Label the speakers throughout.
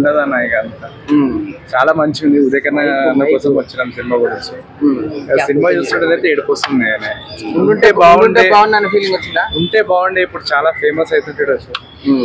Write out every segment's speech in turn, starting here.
Speaker 1: ఉండదన్న ఇక అంతా చాలా మంచిగా ఉంది. ఉదయ్ కిరణ్ అన్న కోసం వచ్చినాం సినిమా గురించి. సినిమా చూస్తుంటే ఏడుపు వస్తుంది. ఉంటే బాగుండే ఉంటే బాగుండే. ఇప్పుడు చాలా ఫేమస్ అవుతుంటాడు అసలు.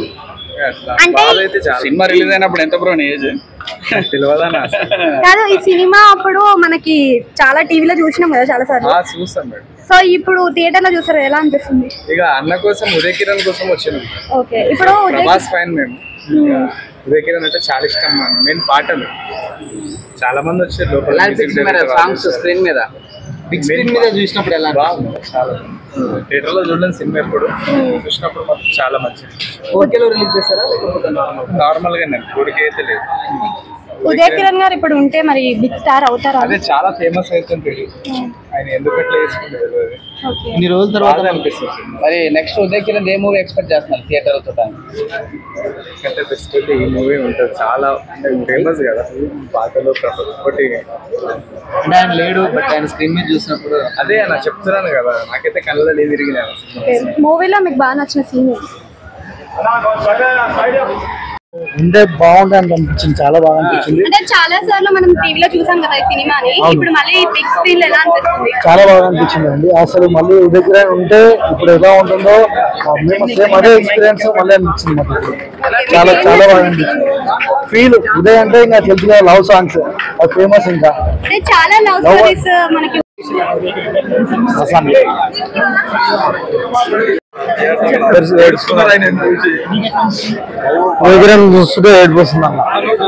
Speaker 1: సినిమా రిలీజ్ అయినప్పుడు ఎంత బ్రో ఏజ్ తెలియదన్నా
Speaker 2: కాదు. ఈ సినిమా అప్పుడు మనకి చాలా టీవీలో చూసినాం కదా చాలా సార్లు.
Speaker 1: చూస్తాం మేడం.
Speaker 2: సో ఇప్పుడు థియేటర్ లో చూసారు, ఎలా అనిపిస్తుంది?
Speaker 1: ఇక అన్న కోసం ఉదయ్ కిరణ్ కోసం వచ్చినాం.
Speaker 2: ఓకే, ఇప్పుడు
Speaker 1: ప్రభాస్ ఫైన్ మేము. ఉదయ్ కిరణ్ అంటే చాలా ఇష్టం. మెయిన్ పాటలు చాలా మంది వచ్చారు లోపల.
Speaker 3: సాంగ్స్ స్క్రీన్ మీద బిగ్ స్క్రీన్ మీద చూసినప్పుడు ఎలా
Speaker 1: బాగుంది. చాలా థియేటర్ లో చూడలేని సినిమా ఎప్పుడు చూసినప్పుడు మాత్రం చాలా మంచిది.
Speaker 3: 4K లో రిలీజ్ చేస్తారా లేకపోతే
Speaker 1: నార్మల్ గా? నేను 4K అయితే లేదు.
Speaker 2: ఉదయ్ కిరణ్ గారు ఇప్పుడు ఉంటే మరి బిగ్ స్టార్ అవుతారా?
Speaker 1: అదే చాలా ఫేమస్ అవుతుంది. ఆయన ఎందుకు అట్లా చేసుకుంటారు
Speaker 3: ఇన్ని రోజుల తర్వాత
Speaker 1: అనిపిస్తుంది.
Speaker 3: మరి నెక్స్ట్ ఉదయ్ కిరణ్ ఏ మూవీ ఎక్స్పెక్ట్ చేస్తున్నారు థియేటర్ లో చూడడానికి?
Speaker 1: అంటే బెస్ట్ ఈ మూవీ ఉంటుంది. చాలా ఫేమస్ కదా పాటలు ఒకటి.
Speaker 3: అంటే ఆయన లేడు, బట్ ఆయన స్క్రీన్ మీద చూసినప్పుడు
Speaker 1: అదే నా చెప్తున్నాను కదా, నాకైతే కళ్ళలో లేదు తిరిగినాను.
Speaker 2: మూవీలో మీకు బాగా నచ్చిన సీన్
Speaker 4: ఉంటే బాగుంది అనిపించింది. చాలా బాగా అనిపించింది.
Speaker 2: అంటే చాలా సార్లు మనం టీవీలో చూసాం కదా ఈ సినిమాని, ఇప్పుడు మళ్ళీ బిగ్ స్క్రీన్ ఎలా అనిపిస్తుంది?
Speaker 4: చాలా బాగా అనిపించింది అండి. అసలు మళ్ళీ ఉదయ్ కిరణ్ ఉంటే ఇప్పుడు ఎలా ఉంటుందో మేము సేమ్ అదే ఎక్స్పీరియన్స్ మళ్ళీ అనిపించింది మాకు. చాలా చాలా బాగా అనిపించింది. ఫీల్ ఉదయ్ అంటే ఇంకా తెలుసు కదా, లవ్ సాంగ్స్ అది ఫేమస్. ఇంకా
Speaker 2: చాలా లవ్ స్టోరీస్ మనకి
Speaker 4: చూస్తుంటే ఏడిపోతుంది అన్న.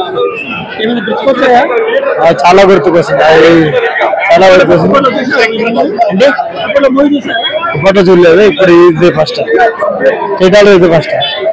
Speaker 4: చాలా గుర్తుకొస్తుంది. చాలా గుర్తుకొస్తుంది. అంటే ఇప్పట్లో చూడలేదు, ఇప్పుడు ఇది ఫస్ట్ థియేటర్లో ఇది ఫస్ట్.